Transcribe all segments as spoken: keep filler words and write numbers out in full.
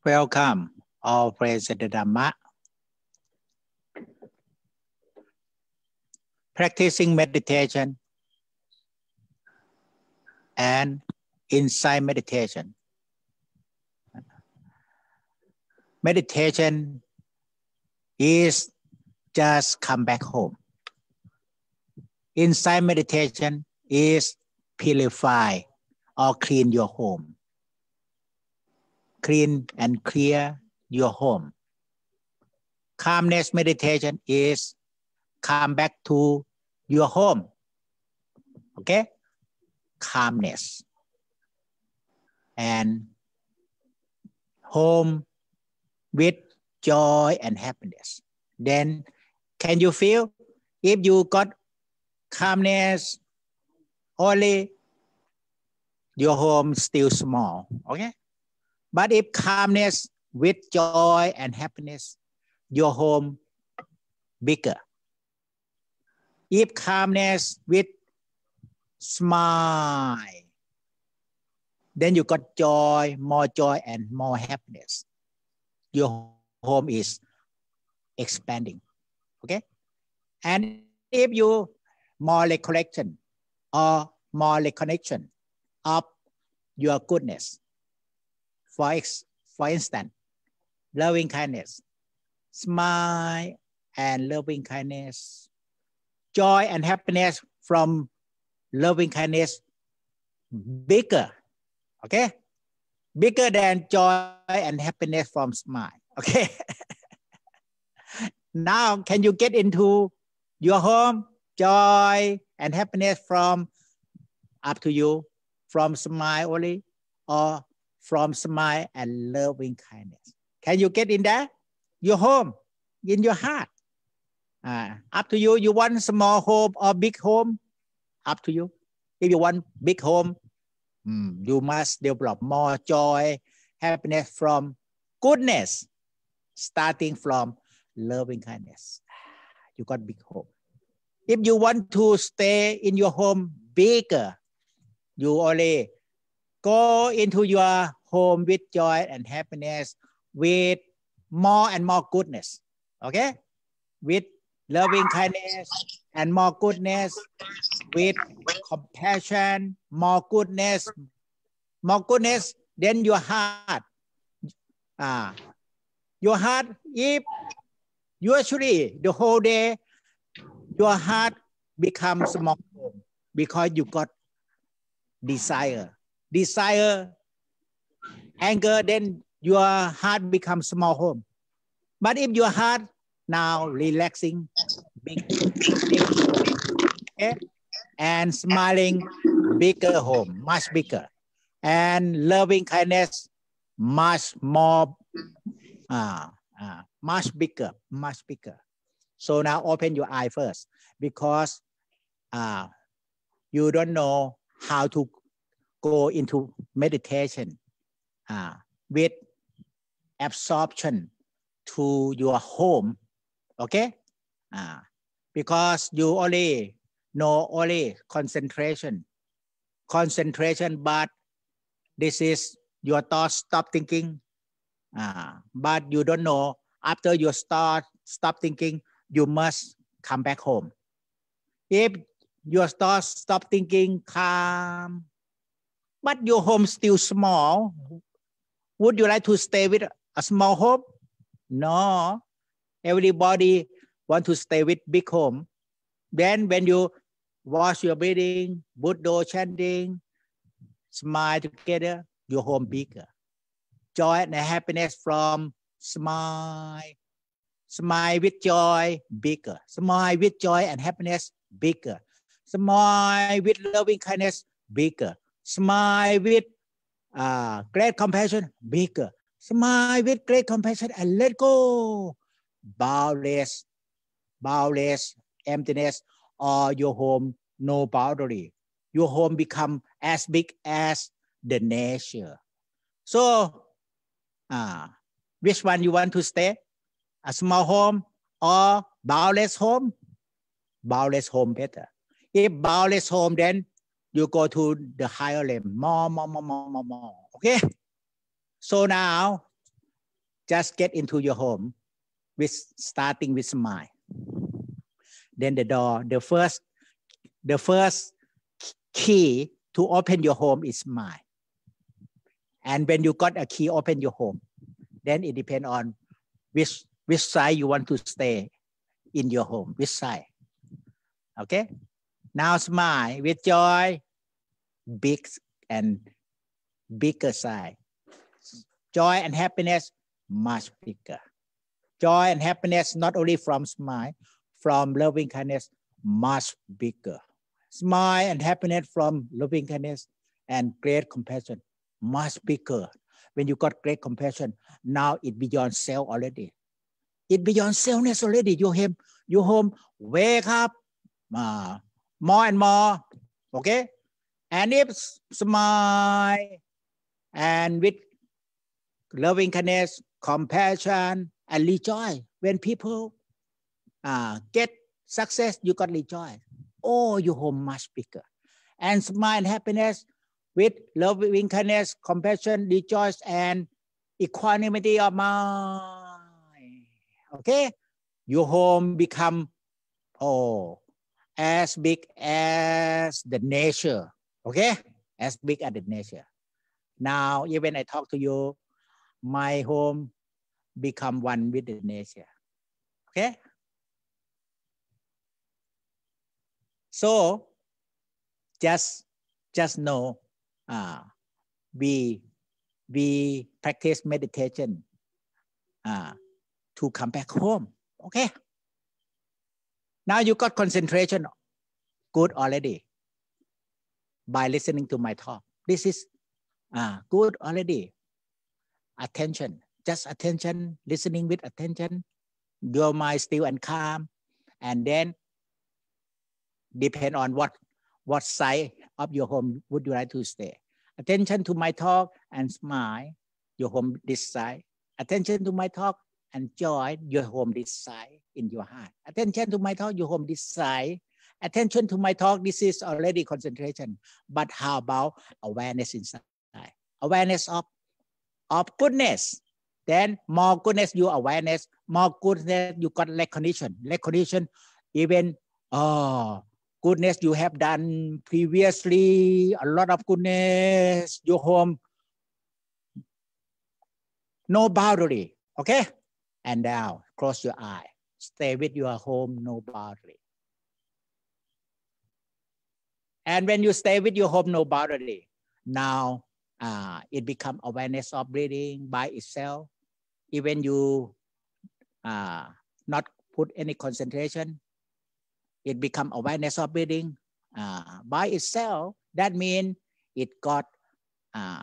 Welcome, all friends at the Dhamma. Practicing meditation and insight meditation. Meditation is just come back home. Insight meditation is purify or clean your home. Clean and clear your home. Calmness meditation is come back to your home. Okay? Calmness. And home with joy and happiness. Then can you feel if you got calmness only, your home still small. Okay? But if calmness with joy and happiness, your home bigger. If calmness with smile, then you got joy, more joy and more happiness. Your home is expanding. Okay? And if you more recollection or more reconnection of your goodness, For, ex, for instance, loving kindness, smile and loving kindness, joy and happiness from loving kindness, bigger, okay? Bigger than joy and happiness from smile, okay? Now, can you get into your home, joy and happiness from, up to you, from smile only, or from smile and loving kindness? Can you get in there? Your home, in your heart. Uh, up to you. You want small home or big home? Up to you. If you want big home, mm, you must develop more joy, happiness from goodness, starting from loving kindness. You got big home. If you want to stay in your home bigger, you only go into your home with joy and happiness, with more and more goodness, okay? With loving kindness and more goodness, with compassion, more goodness, more goodness, then your heart, uh, your heart, if usually the whole day, your heart becomes small because you got desire. Desire, anger, then your heart becomes small home. But if your heart now relaxing, big, big okay? And smiling, bigger home, much bigger. And loving kindness, much more, uh, uh, much bigger, much bigger. So now open your eye first, because uh, you don't know how to go into meditation uh, with absorption to your home, okay? Uh, because you only know only concentration, concentration, but this is your thoughts stop thinking, uh, but you don't know after you start stop thinking, you must come back home. If your thoughts stop thinking, calm, but your home still small, would you like to stay with a small home? No. Everybody want to stay with big home. Then when you wash your breathing, Buddha chanting, smile together, your home bigger. Joy and happiness from smile. Smile with joy, bigger. Smile with joy and happiness, bigger. Smile with loving kindness, bigger. Smile with uh, great compassion, bigger. Smile with great compassion and let go. Boundless, boundless emptiness, or your home no boundary. Your home become as big as the nature. So, uh, which one you want to stay? A small home or boundless home? Boundless home better. If boundless home, then you go to the higher realm, more, more, more, more, more, more. Okay? So now, just get into your home with starting with smile. Then the door, the first, the first key to open your home is smile. And when you got a key, open your home. Then it depends on which which side you want to stay in your home, which side. Okay. Now smile with joy, big and bigger side. Joy and happiness much bigger. Joy and happiness not only from smile, from loving kindness much bigger. Smile and happiness from loving kindness and great compassion much bigger. When you got great compassion, now it beyond self already. It beyond selfness already. Your home, your home wake up uh, more and more. Okay, and if smile and with loving kindness, compassion, and rejoice. When people uh, get success, you got rejoice. Oh, your home much bigger. And smile and happiness with loving kindness, compassion, rejoice, and equanimity of mind. Okay, your home become oh as big as the nature. Okay, as big as the nature. Now, even I talk to you, my home become one with the nature. Okay. So just just know uh, we we practice meditation uh, to come back home. Okay. Now you got concentration good already by listening to my talk. This is uh, good already. Attention, just attention, listening with attention. Your mind still and calm, and then depend on what what side of your home would you like to stay. Attention to my talk and smile, your home this side. Attention to my talk and joy, your home this side in your heart. Attention to my talk, your home this side. Attention to my talk, this is already concentration. But how about awareness inside? Awareness of, of goodness. Then more goodness, your awareness, more goodness, you got recognition. Recognition, even, oh, goodness you have done previously, a lot of goodness, your home, no boundary, okay? And now, close your eye. Stay with your home, no boundary. And when you stay with your home, no boundary, now uh, it becomes awareness of breathing by itself. Even you uh, not put any concentration, it become awareness of breathing uh, by itself. That means it got uh,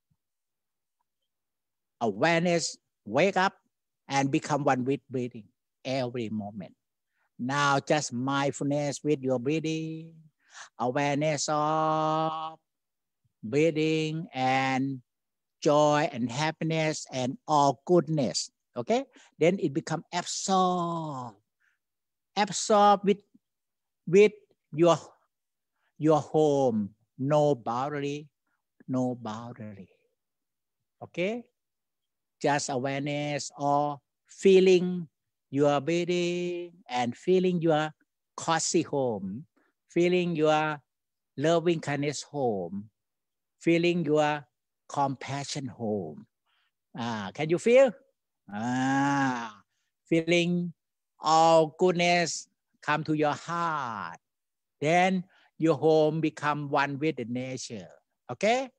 awareness, wake up and become one with breathing every moment. Now just mindfulness with your breathing, awareness of breathing and joy and happiness and all goodness. Okay, then it become absorbed, absorbed with with your your home, no boundary, no boundary. Okay, just awareness or feeling your breathing and feeling your cozy home, feeling your loving kindness home, feeling your compassion home. Ah, can you feel? Ah, feeling all goodness come to your heart. Then your home become one with the nature. Okay?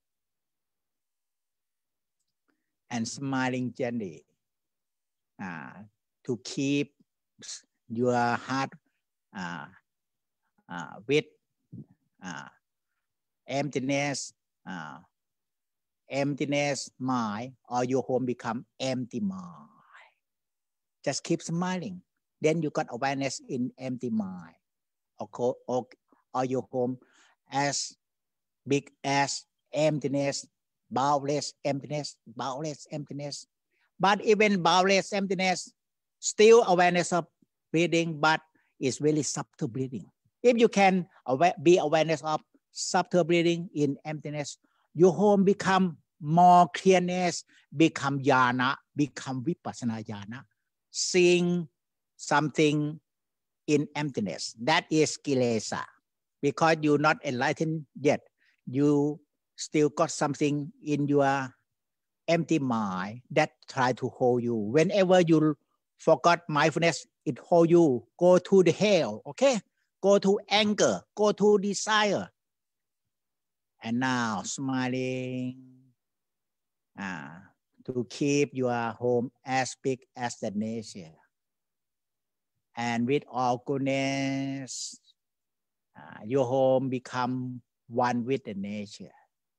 And smiling gently uh, to keep your heart uh, uh, with uh, emptiness, uh, emptiness mind, or your home become empty mind. Just keep smiling. Then you got awareness in empty mind, or, or, or your home as big as emptiness, boundless emptiness, boundless emptiness. But even boundless emptiness, still awareness of breathing, but it's really subtle breathing. If you can aware, be awareness of subtle breathing in emptiness, your home become more clearness, become jhana, become vipassana jhana, seeing something in emptiness. That is kilesa. Because you're not enlightened yet, you still got something in your empty mind that try to hold you. Whenever you forgot mindfulness, it hold you. Go to the hell, okay? Go to anger, go to desire. And now smiling uh, to keep your home as big as the nature. And with all goodness, uh, your home become one with the nature.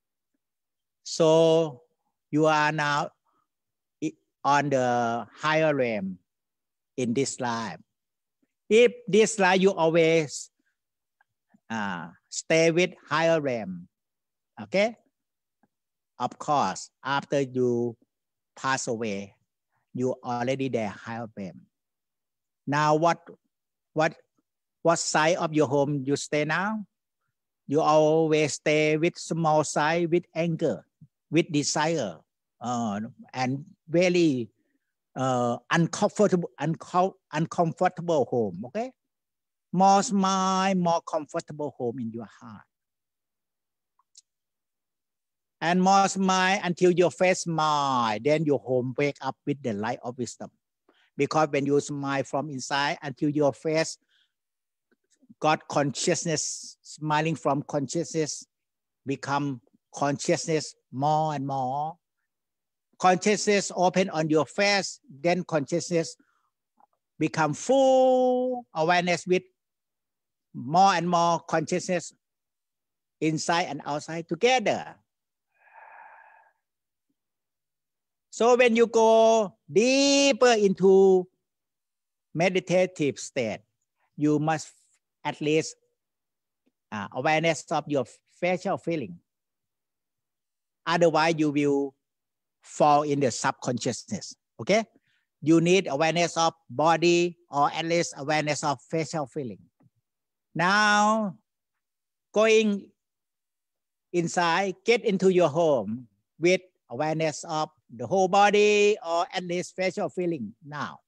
So you are now on the higher realm in this life. If this life you always uh, stay with higher realm, okay? Of course, after you pass away, you already there higher realm. Now what, what, what side of your home you stay now? You always stay with small side, with anger, with desire, uh, and very uh, uncomfortable, uncom uncomfortable home. Okay, more smile, more comfortable home in your heart, and more smile until your face smile. Then your home wake up with the light of wisdom. Because when you smile from inside until your face got consciousness, smiling from consciousness, become consciousness more and more. Consciousness open on your face, then consciousness become full awareness with more and more consciousness inside and outside together. So when you go deeper into meditative state, you must at least uh, awareness of your facial feeling. Otherwise, you will fall in the subconsciousness. Okay, you need awareness of body or at least awareness of facial feeling. Now, going inside, get into your home with awareness of the whole body or at least facial feeling now.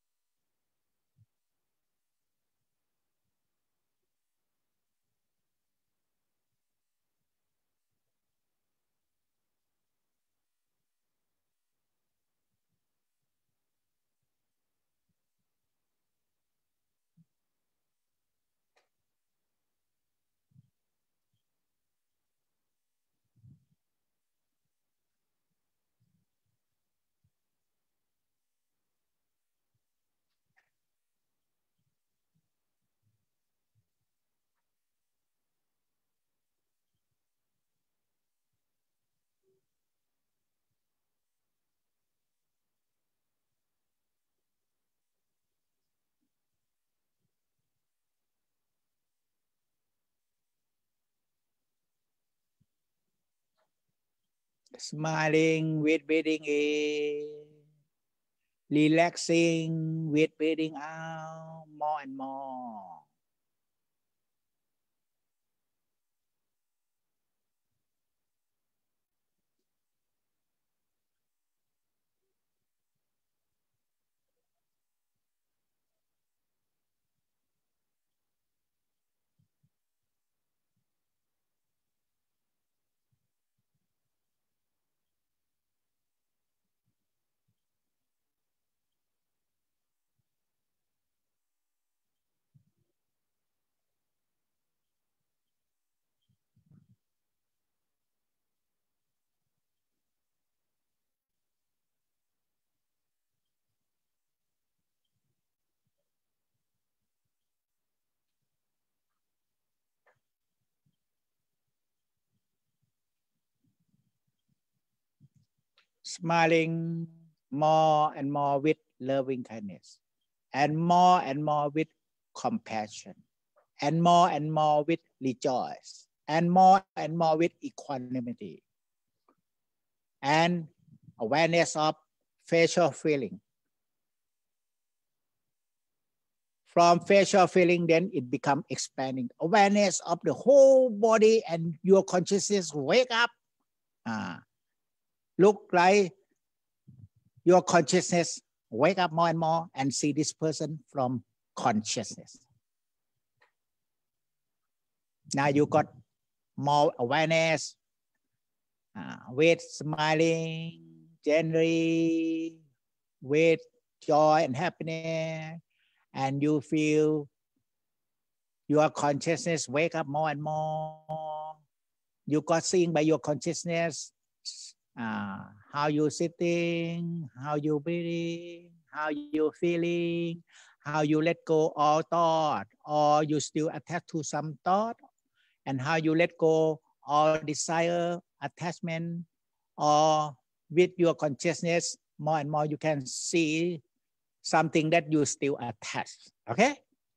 Smiling with breathing in, relaxing with breathing out more and more. Smiling more and more with loving kindness, and more and more with compassion, and more and more with rejoice, and more and more with equanimity, and awareness of facial feeling. From facial feeling, then it becomes expanding. Awareness of the whole body and your consciousness wake up. Uh, look like your consciousness wake up more and more and see this person from consciousness. Now you got more awareness uh, with smiling, gently, with joy and happiness, and you feel your consciousness wake up more and more. You got seeing by your consciousness uh, how you sitting, how you breathing, how you feeling, how you let go all thought, or you still attached to some thought, and how you let go all desire, attachment, or with your consciousness more and more you can see something that you still attached. Okay?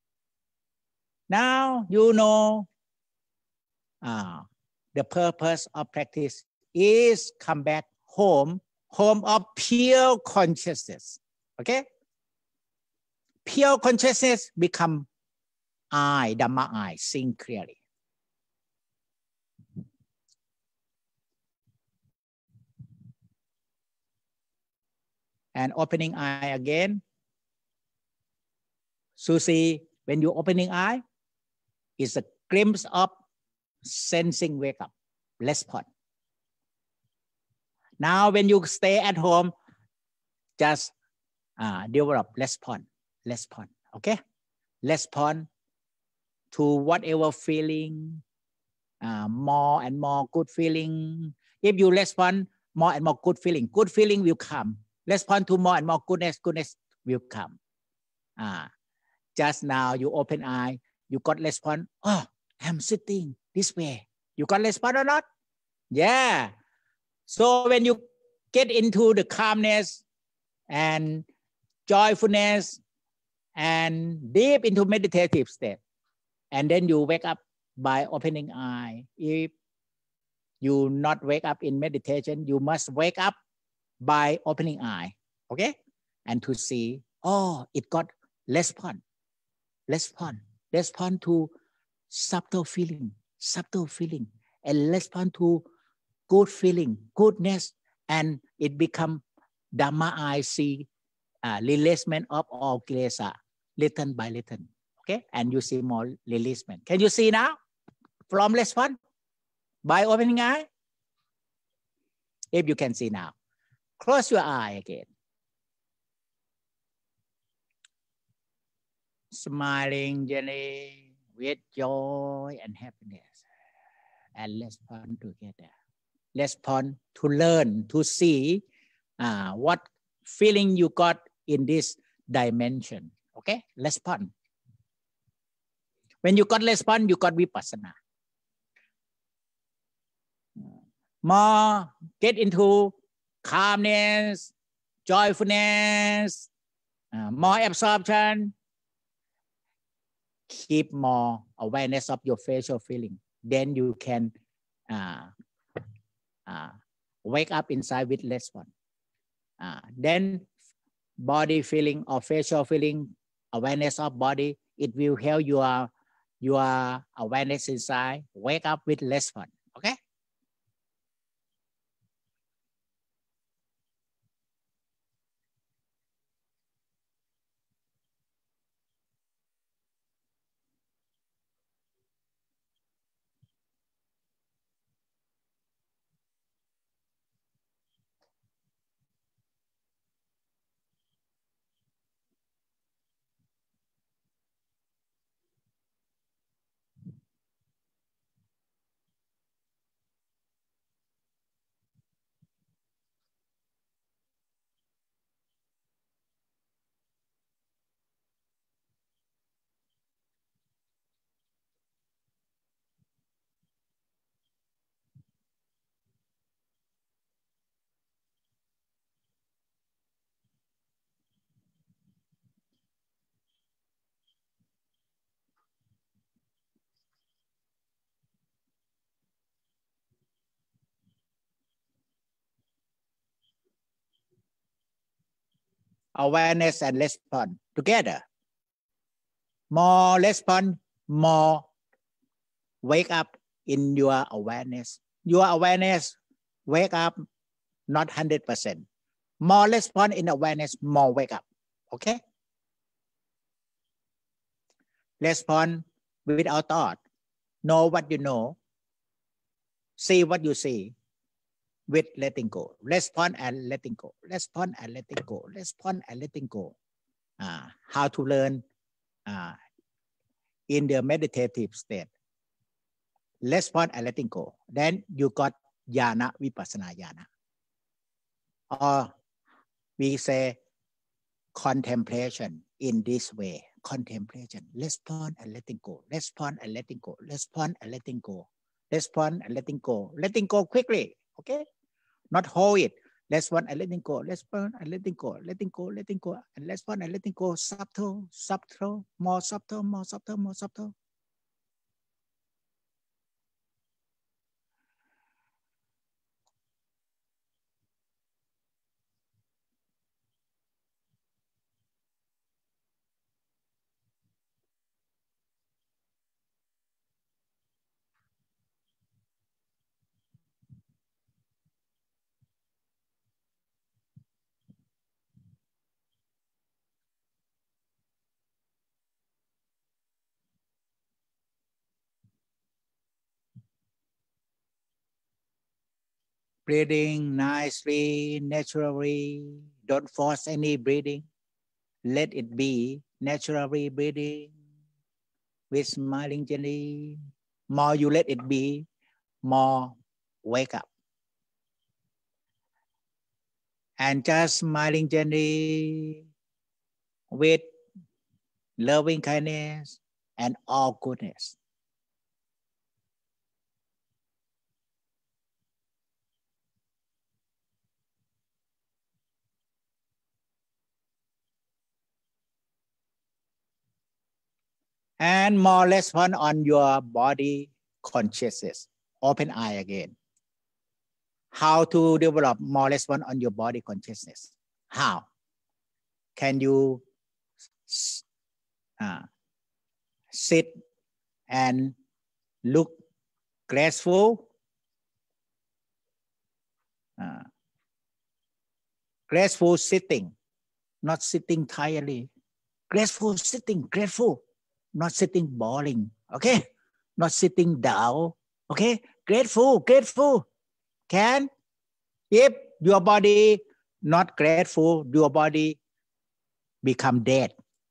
Now you know uh, the purpose of practice is come back home, home of pure consciousness. Okay? Pure consciousness become I, Dhamma I, seeing clearly. And opening eye again. So see, when you opening eye, it's a glimpse of sensing wake up, less point. Now when you stay at home, just uh, develop less point, less point, okay? Less point to whatever feeling, uh, more and more good feeling. If you less point, more and more good feeling, good feeling will come. Less point to more and more goodness, goodness will come. Uh, just now you open eye, you got less point. Oh, I'm sitting this way. You got less point or not? Yeah. So when you get into the calmness and joyfulness and deep into meditative state, and then you wake up by opening eye. If you not wake up in meditation, you must wake up by opening eye, okay? And to see, oh, it got less fun, less fun, less fun to subtle feeling, subtle feeling, and less fun to good feeling, goodness, and it become Dhamma I see, uh, releasement of all kilesa, little by little, okay? And you see more releasement. Can you see now? From less fun by opening eye? If you can see now. Close your eye again. Smiling gently with joy and happiness. And let's fun together. Let's fun to learn, to see uh, what feeling you got in this dimension. Okay? Let's fun. When you got less fun, you got vipassana. More get into calmness, joyfulness, uh, more absorption. Keep more awareness of your facial feeling. Then you can uh, uh, wake up inside with less one. Uh, then body feeling or facial feeling, awareness of body, it will help your, your awareness inside wake up with less fun. Okay? Awareness and less fun together. More less fun, more wake up in your awareness. Your awareness wake up not one hundred percent. More response in awareness, more wake up. Okay? Respond without thought. Know what you know. See what you see with letting go. Respond and letting go. Respond and letting go. Respond and letting go. Uh, how to learn uh, in the meditative state. Respond and letting go. Then you got jhana, vipassana jhana. Or we say contemplation in this way. Contemplation. Respond and letting go. Respond and letting go. Respond and letting go. Respond and letting go. Letting go quickly. Okay? Not hold it. Respond and letting go. Respond and letting go. Letting go, letting go. And respond and letting go. Subtle, subtle, more subtle, more subtle, more subtle. Breathing nicely, naturally. Don't force any breathing. Let it be naturally breathing with smiling gently. More you let it be, more wake up. And just smiling gently with loving kindness and all goodness. And more less fun on your body consciousness. Open eye again. How to develop more less fun on your body consciousness? How? Can you uh, sit and look graceful? Uh, graceful sitting, not sitting tiredly. Graceful sitting, graceful, not sitting boring. Okay? Not sitting down. Okay? Grateful, grateful. Can, if your body not grateful, your body become dead.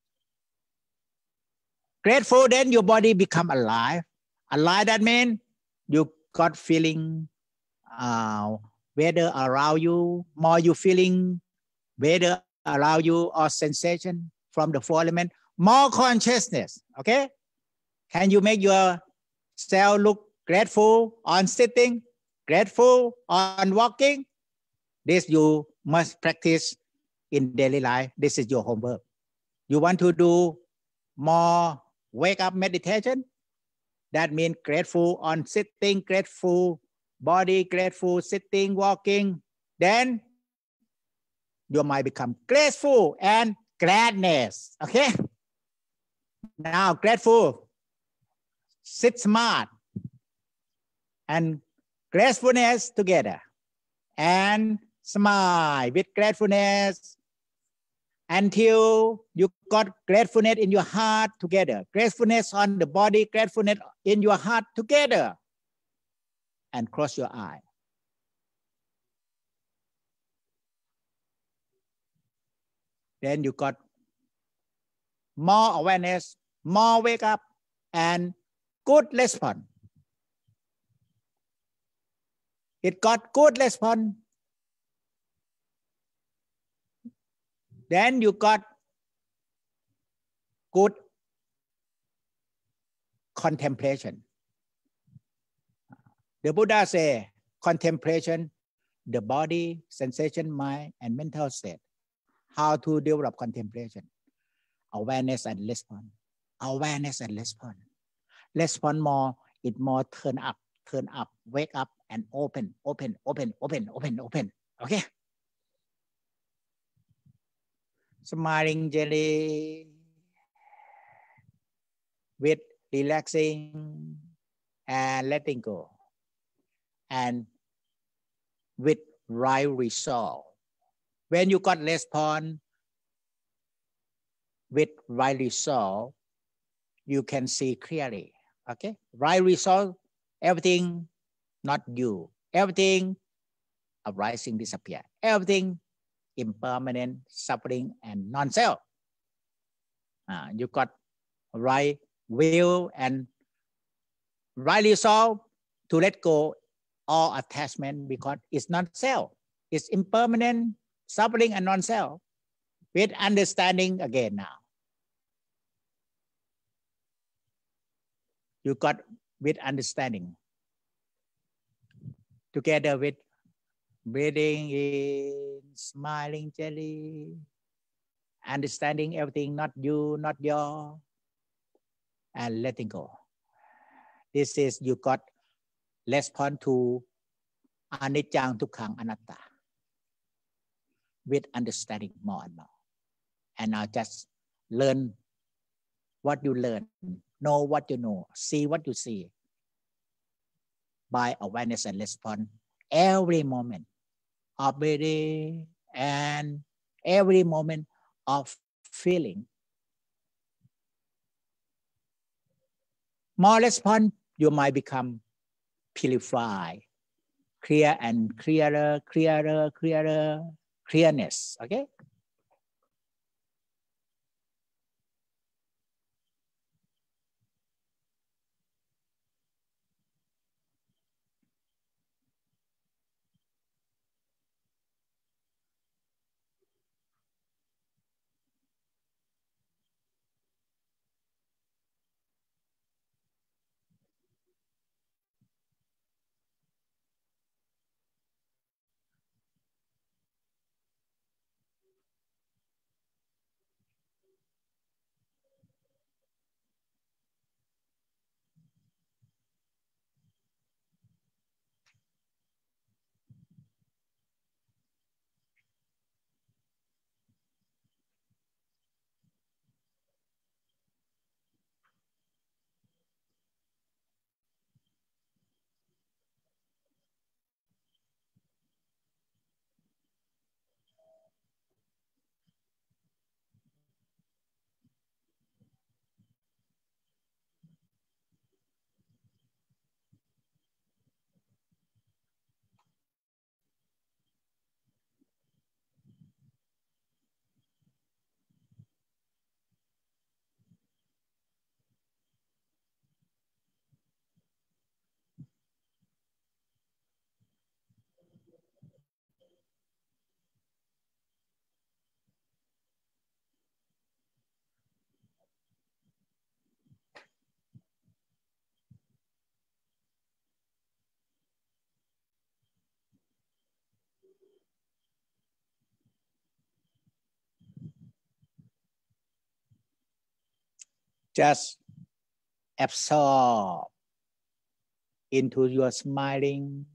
Grateful, then your body become alive. Alive, that means you got feeling uh, weather around you, more you feeling weather around you or sensation from the four elements, more consciousness. Okay? Can you make yourself look grateful on sitting, grateful on walking? This you must practice in daily life. This is your homework. You want to do more wake up meditation? That means grateful on sitting, grateful body, grateful sitting, walking. Then your mind become grateful and gladness. Okay? Now grateful, sit smart, and gratefulness together. And smile with gratefulness until you got gratefulness in your heart together. Gratefulness on the body, gratefulness in your heart together. And close your eye. Then you got more awareness, more wake up, and good response. It got good response. Then you got good contemplation. The Buddha say contemplation, the body, sensation, mind, and mental state. How to develop contemplation? Awareness and response. Awareness and response. Respond more, it more turn up, turn up, wake up, and open, open, open, open, open, open. Okay? Smiling gently with relaxing and letting go. And with right result. When you got response with right result, you can see clearly. Okay, right result, everything not you, everything arising disappear, everything impermanent, suffering, and non-self. Uh, you got right will and right resolve to let go all attachment because it's not self. It's impermanent, suffering, and non-self. With understanding again now. You got with understanding. Together with breathing in, smiling gently, understanding everything, not you, not your, and letting go. This is you got response to anicca, dukkha, anatta with understanding more and more. And now just learn what you learn, know what you know, see what you see by awareness and response every moment of breathing and every moment of feeling. More response, you might become purified, clear and clearer, clearer, clearer, clearness. Okay? Just absorb into your smiling,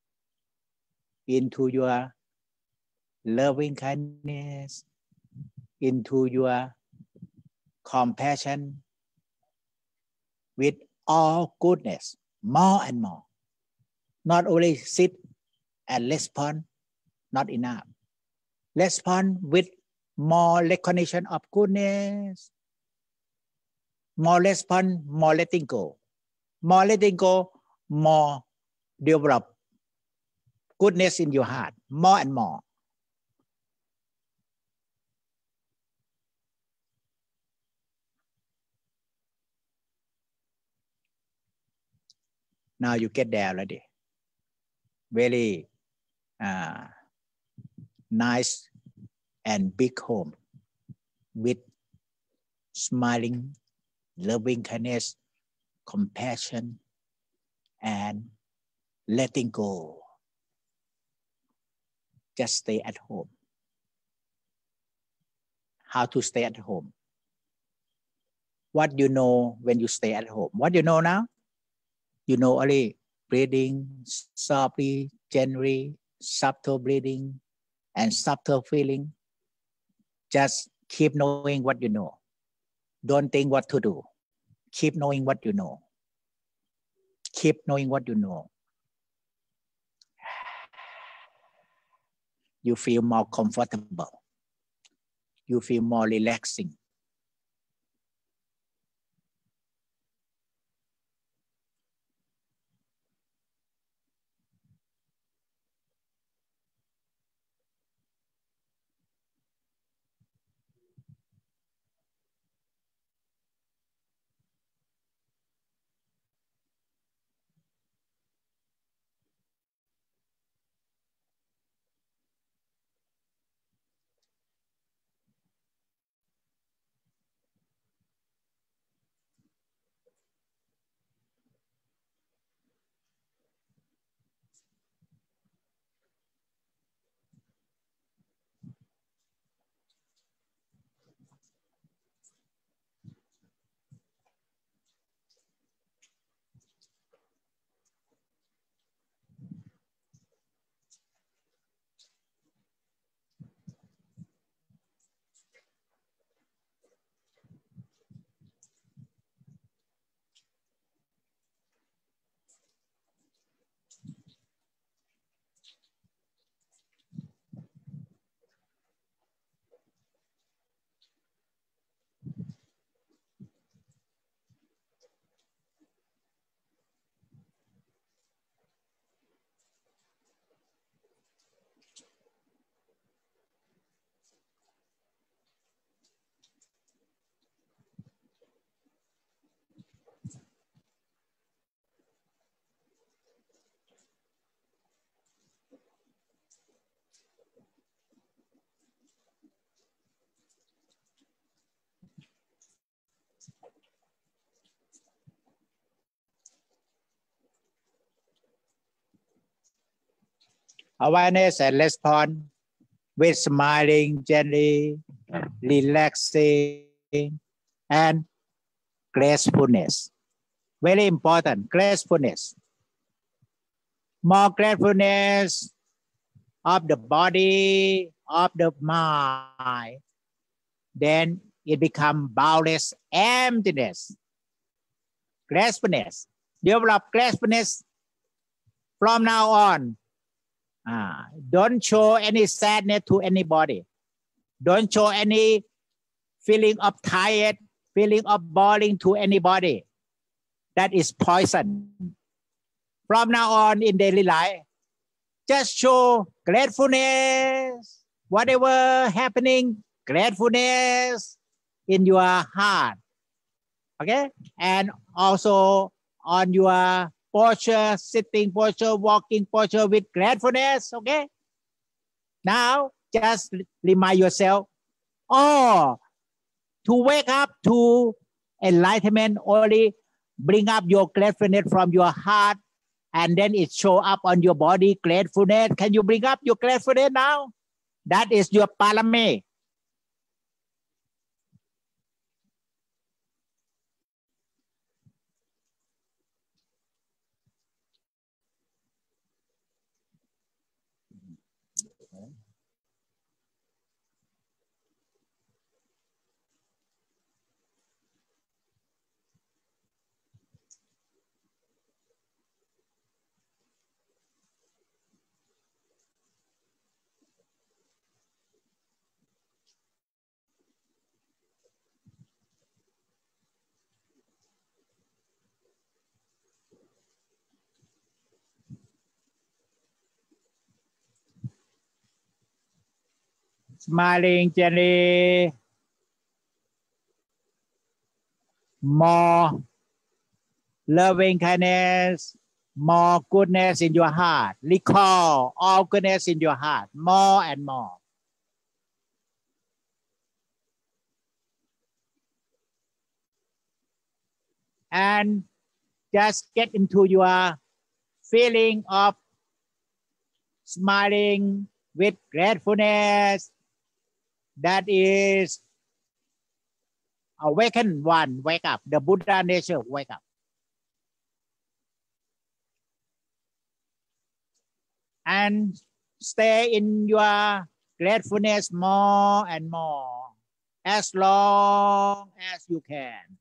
into your loving kindness, into your compassion with all goodness, more and more. Not only sit and respond, not enough. Respond with more recognition of goodness, more response, more letting go. More letting go, more develop goodness in your heart, more and more. Now you get there already. Very uh, nice and big home with smiling, loving kindness, compassion, and letting go. Just stay at home. How to stay at home? What you know when you stay at home? What you know now? You know only breathing, softly, gently, subtle breathing, and subtle feeling. Just keep knowing what you know. Don't think what to do. Keep knowing what you know. Keep knowing what you know. you feel more comfortable. You feel more relaxing. Awareness and response with smiling, gently, relaxing, and gracefulness. Very important, gracefulness. More gracefulness of the body, of the mind, then it becomes boundless emptiness. Gracefulness. Develop gracefulness from now on. Ah, don't show any sadness to anybody. Don't show any feeling of tired, feeling of boring to anybody. That is poison. From now on in daily life, just show gratefulness. Whatever happening, gratefulness in your heart. Okay? And also on your posture, sitting posture, walking posture with gratefulness. Okay? Now, just remind yourself, oh, to wake up to enlightenment, only bring up your gratefulness from your heart, and then it show up on your body, gratefulness. Can you bring up your gratefulness now? That is your parame. Smiling gently, more loving kindness, more goodness in your heart. Recall all goodness in your heart, more and more. And just get into your feeling of smiling with gratefulness. That is awakened one, wake up. The Buddha nature, wake up. And stay in your gratefulness more and more, as long as you can.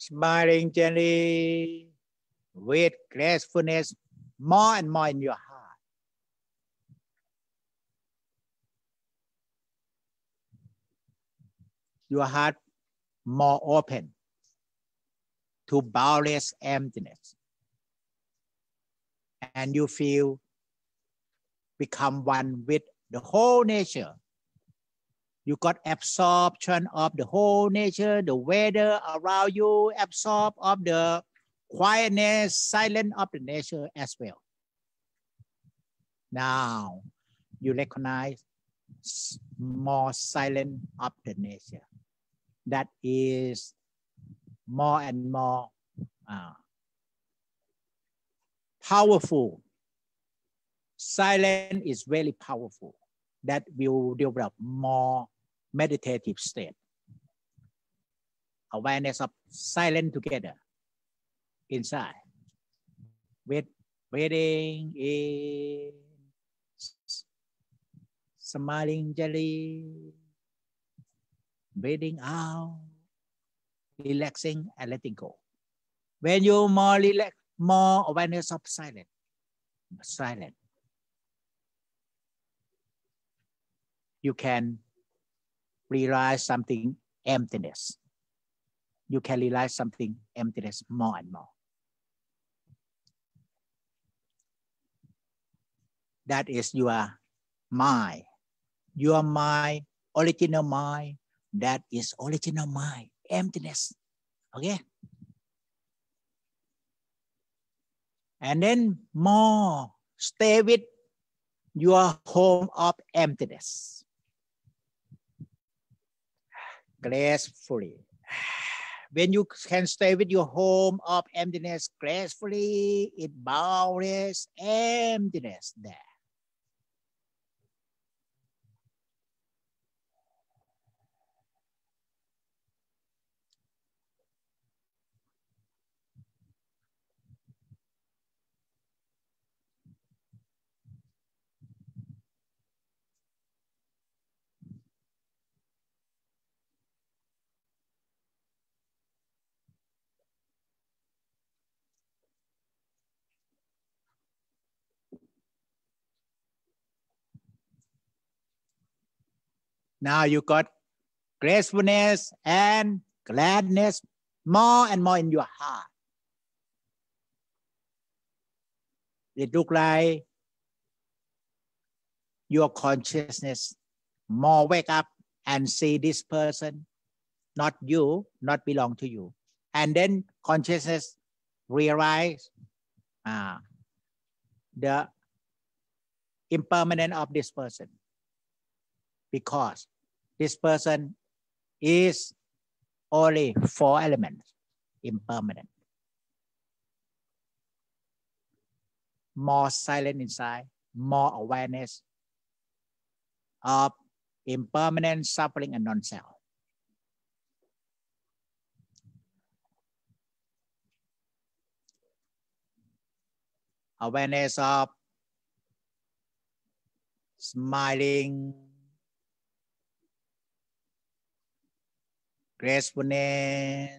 smiling gently with gracefulness more and more in your heart. Your heart more open to boundless emptiness. And you feel become one with the whole nature. You got absorption of the whole nature, the weather around you, absorb of the quietness, silence of the nature as well. Now you recognize more silence of the nature. That is more and more uh, powerful. Silence is very powerful. That will develop more meditative state. Awareness of silence together inside. With breathing in, smiling gently, breathing out, relaxing and letting go. When you more relax, more awareness of silence, silence, you can realize something emptiness. You can realize something emptiness more and more. That is your mind. Your mind, original mind. That is original mind. Emptiness. Okay? And then more stay with your home of emptiness. Gracefully. When you can stay with your home of emptiness gracefully, it boundless emptiness there. Now you got gracefulness and gladness more and more in your heart. It looks like your consciousness more wake up and see this person, not you, not belong to you. And then consciousness realize uh, the impermanence of this person. Because this person is only four elements, impermanent. More silent inside, more awareness of impermanent suffering and non-self. Awareness of smiling, gracefulness,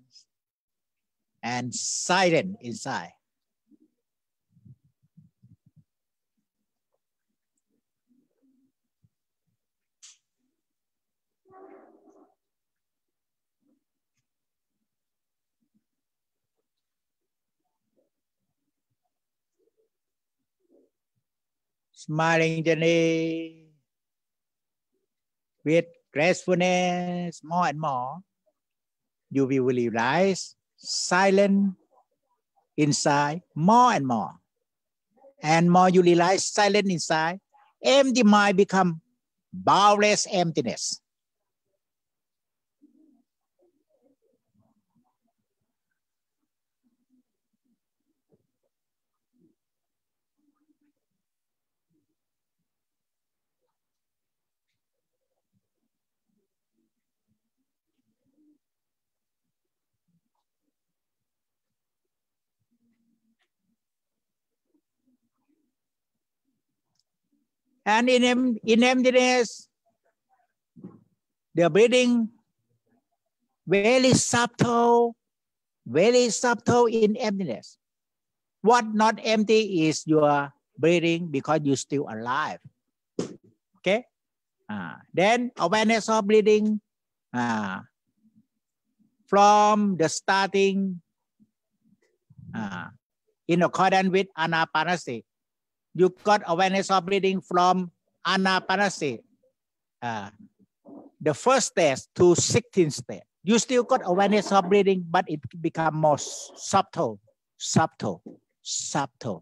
and silent inside. Smiling gently with gracefulness more and more, you will realize silent inside more and more. And more you realize silent inside, empty mind become boundless emptiness. And in, in emptiness, the breathing very subtle, very subtle in emptiness. What not empty is your breathing because you're still alive. Okay. Uh, then awareness of breathing uh, from the starting uh, in accordance with anapanasati. You got awareness of breathing from anapanasati. Uh, the first stage to sixteenth stage. You still got awareness of breathing, but it become more subtle, subtle, subtle.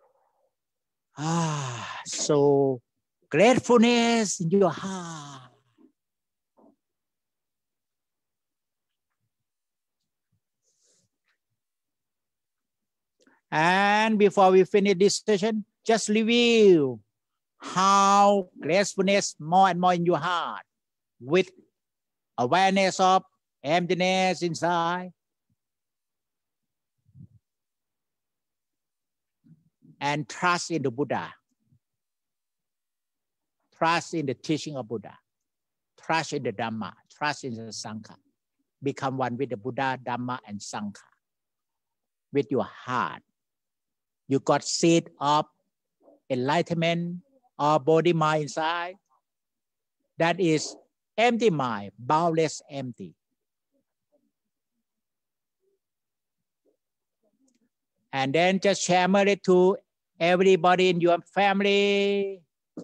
Ah, so gratefulness in your heart. And before we finish this session, just review how gratefulness more and more in your heart with awareness of emptiness inside and trust in the Buddha. Trust in the teaching of Buddha. Trust in the Dhamma. Trust in the Sangha. Become one with the Buddha, Dhamma, and Sangha. With your heart. You got seed of enlightenment or body mind inside. That is empty mind, boundless empty. And then just share it to everybody in your family.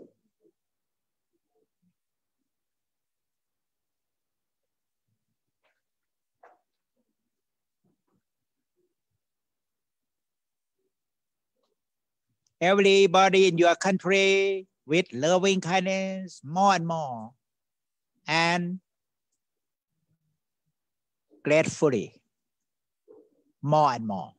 Everybody in your country with loving kindness more and more. And gratefully more and more.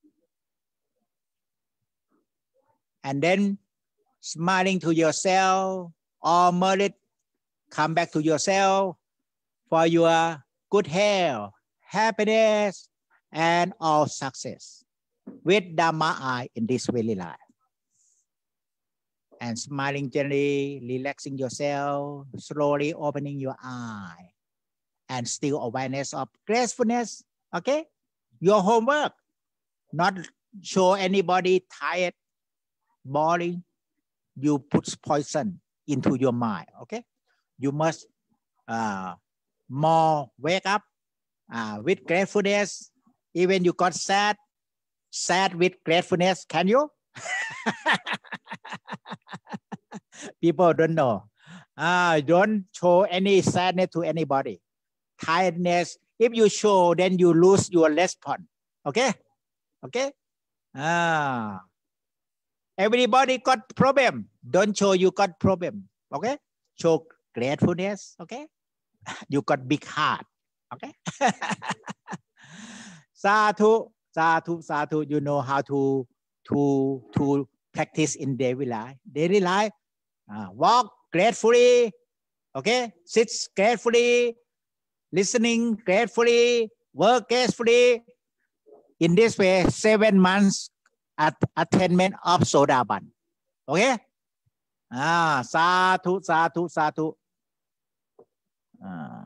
And then smiling to yourself or merit, come back to yourself for your good health, happiness, and all success with Dhamma eye in this very life. And smiling gently, relaxing yourself, slowly opening your eye, and still awareness of gracefulness. Okay? Your homework, not show anybody tired, boring. You put poison into your mind. Okay? You must uh, more wake up uh, with gratefulness. Even you got sad, sad with gratefulness. Can you? People don't know. Uh, don't show any sadness to anybody. Tiredness. If you show, then you lose your response. Okay? Okay? Ah. Everybody got problem. Don't show you got problem. Okay? Show gratefulness. Okay? You got big heart. Okay? Sadhu, sadhu, sadhu. You know how to to to practice in daily life. Daily life. Uh, walk gratefully. Okay? Sit gratefully. Listening gratefully. Work gratefully. In this way, seven months at attainment of Sodaban. Okay? Ah, sadhu, sadhu, sadhu. Ah.